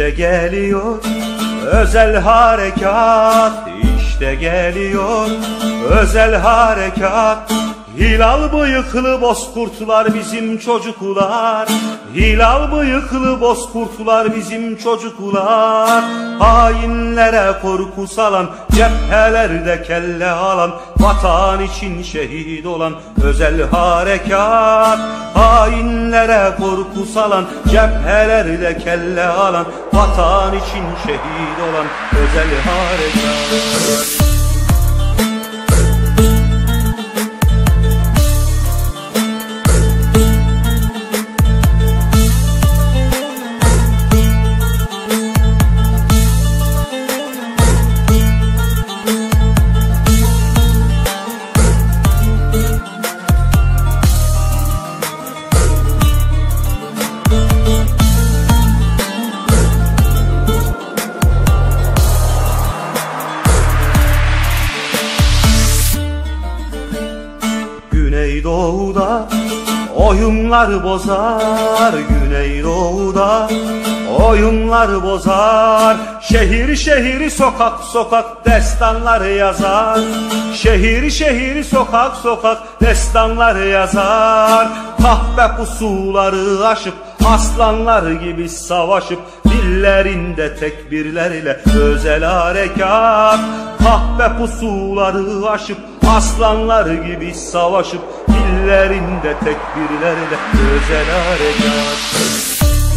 İşte geliyor özel harekat, işte geliyor özel harekat. Hilal bıyıklı bozkurtlar bizim çocuklar, hilal bıyıklı bozkurtlar bizim çocuklar. Hainlere korku salan, cephelerde kelle alan, vatan için şehit olan özel harekat. Hainlere korku salan, cephelerde kelle alan, vatan için şehit olan özel harekat. Güneydoğu'da oyunlar bozar, Güneydoğu'da oyunlar bozar. Şehir şehir sokak sokak destanlar yazar, şehir şehir sokak sokak destanlar yazar. Kahpe pusuları aşıp aslanlar gibi savaşıp, dillerinde tekbirlerle özel harekat. Kahpe pusuları aşıp aslanlar gibi savaşıp, dillerinde tekbirlerle özel harekat.